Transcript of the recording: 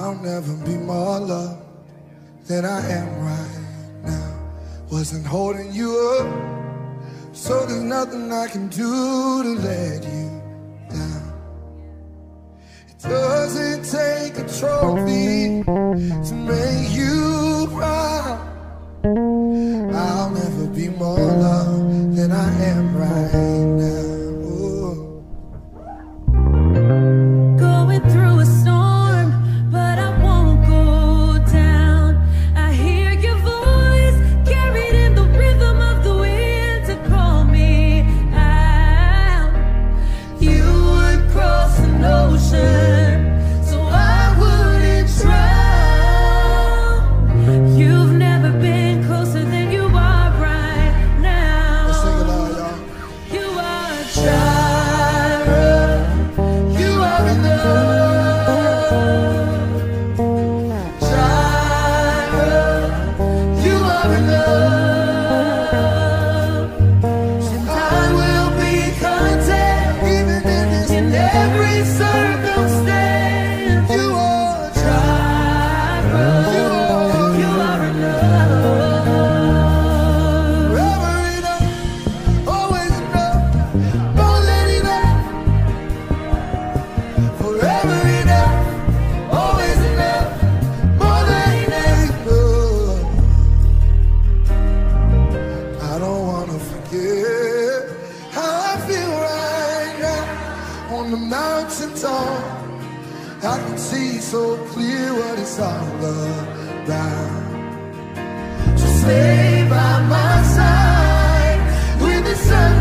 I'll never be more loved than I am right now. Wasn't holding you up, so there's nothing I can do to let you down. It doesn't take a trophy to make you proud. I'll never be more loved than I am right now. Going through a storm, but I won't go down. I hear your voice carried in the rhythm of the wind to call me out. You would cross an ocean so I wouldn't drown. You've never been closer than you are right now. Let's sing it loud, y'all. You are a Jireh. You are enough. Jireh. You are enough. And I will be content even in every circumstance. You are Jireh. You are enough. forever enough, always enough, more than enough. Forever enough, always enough, more than enough. I don't wanna forget how I feel right now on the mountain top. I can see so clear what it's all about. So stay by my side when the sun